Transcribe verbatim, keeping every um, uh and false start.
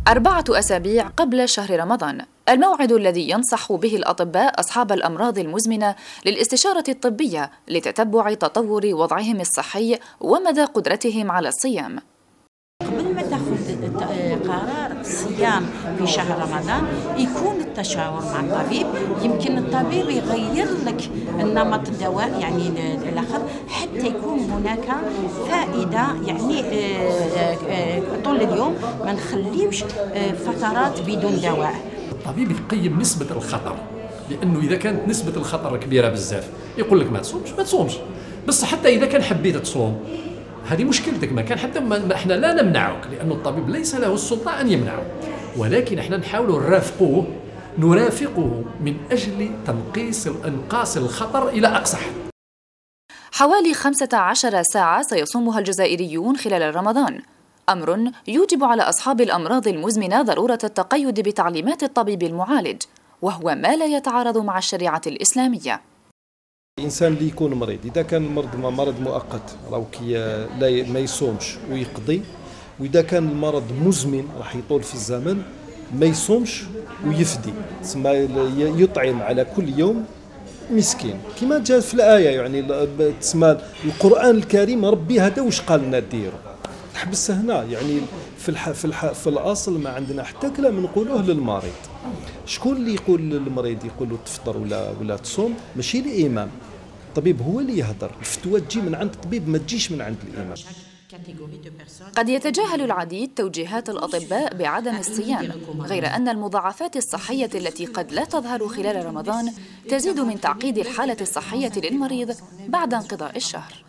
أربعة أسابيع قبل شهر رمضان، الموعد الذي ينصح به الأطباء أصحاب الأمراض المزمنة للاستشارة الطبية لتتبع تطور وضعهم الصحي ومدى قدرتهم على الصيام. قبل ما تاخذ قرار الصيام في شهر رمضان يكون التشاور مع الطبيب، يمكن الطبيب يغير لك النمط الدواء يعني الاخر حتى يكون هناك فائده يعني طول اليوم، ما نخليوش فترات بدون دواء. الطبيب يقيم نسبه الخطر، لانه اذا كانت نسبه الخطر كبيره بزاف يقول لك ما تصومش ما تصومش، بس حتى اذا كان حبيت تصوم هذه مشكلتك، ما كان حتى ما احنا لا نمنعك، لأن الطبيب ليس له السلطة أن يمنعه، ولكن احنا نحاول نرافقه نرافقه من أجل تنقيص انقاص الخطر إلى أقصى حد. حوالي خمسة عشر ساعة سيصومها الجزائريون خلال رمضان، أمر يوجب على أصحاب الأمراض المزمنة ضرورة التقيد بتعليمات الطبيب المعالج، وهو ما لا يتعارض مع الشريعة الإسلامية. الانسان اللي يكون مريض اذا كان المرض مرض مؤقت راهو كي لا ما يصومش ويقضي، واذا كان المرض مزمن راح يطول في الزمن ما يصومش ويفدي، تسمى يطعم على كل يوم مسكين كما جاء في الايه، يعني تسمى القران الكريم ربي هذا واش قال لنا ديروا، تحبس هنا يعني في الح في الح في الاصل ما عندنا حتى كلام نقولوه للمريض. شكون اللي يقول للمريض يقول له تفطر ولا ولا تصوم؟ ماشي الامام، الطبيب هو اللي يهضر، الفتوى تجي من عند الطبيب ما تجيش من عند الامام. قد يتجاهل العديد توجيهات الأطباء بعدم الصيام، غير أن المضاعفات الصحية التي قد لا تظهر خلال رمضان تزيد من تعقيد الحالة الصحية للمريض بعد انقضاء الشهر.